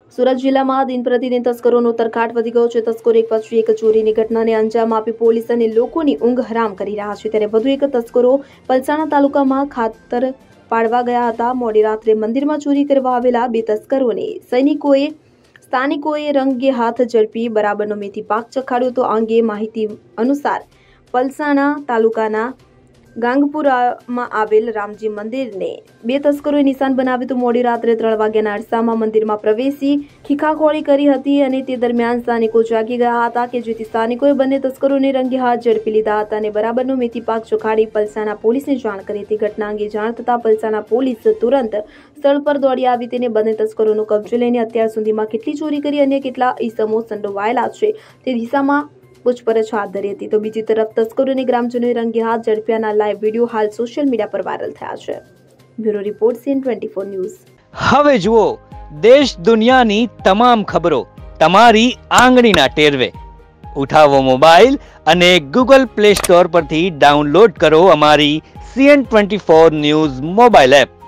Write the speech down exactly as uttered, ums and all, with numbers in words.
સુરત જિલ્લામાં દિન પ્રતિદિન તસ્કરોનો તરખાટ વધી ગયો છે। તસ્કરો એક પછી એક ચોરીની ઘટનાને અંજામ આપી પોલીસ અને લોકોની ઊંઘ હરામ કરી રહ્યા છે। ત્યારે વધુ એક તસ્કરો પલસાણા તાલુકામાં ખાતર પાડવા ગયા હતા। મોડી રાત્રે મંદિરમાં ચોરી કરવા આવેલા બે તસ્કરોને સૈનિકોએ સ્થાનિકોએ રંગે હાથ ઝડપી બરાબરનો મેથી પાક ચખાડ્યો। તો આ અંગે માહિતી અનુસાર પલસાણા તાલુકાના ગાંગપુરામાં આવેલ રામજી મંદિરને બે તસ્કરોએ નિશાન બનાવ્યું। તો મોડી રાત્રે ત્રણ વાગ્યાના અરસામાં મંદિરમાં પ્રવેશી ખીખાખોળી કરી હતી અને તે દરમિયાન સ્થાનિકો જાગી ગયા હતા કે જેથી સ્થાનિકોએ બંને તસ્કરોને રંગે હાથ ઝડપી લીધા હતા અને બરાબરનો મેથી પાક ચોખાડી પલસાણા પોલીસને જાણ કરી હતી। ઘટના અંગે જાણ થતાં પલસાણા પોલીસ તુરંત સ્થળ પર દોડી આવી તેને બંને તસ્કરોનો કબજો લઈને અત્યાર સુધીમાં કેટલી ચોરી કરી અને કેટલા ઈસમો સંડોવાયેલા છે તે દિશામાં પૂછપરછ હાથ ધરી હતી। તો બીજી તરફ તસ્કરોને ગ્રામજનોએ રંગે હાથ ઝડપ્યાના લાઈવ વિડીયો હાલ સોશિયલ મીડિયા પર વાયરલ થયા છે। Bureau report CN twenty four news. હવે જુઓ દેશ દુનિયાની તમામ ખબરો તમારી આંગળીના ટેરવે। ઉઠાવો મોબાઈલ અને ગૂગલ પ્લે સ્ટોર પરથી ડાઉનલોડ કરો અમારી CN twenty four news mobile app.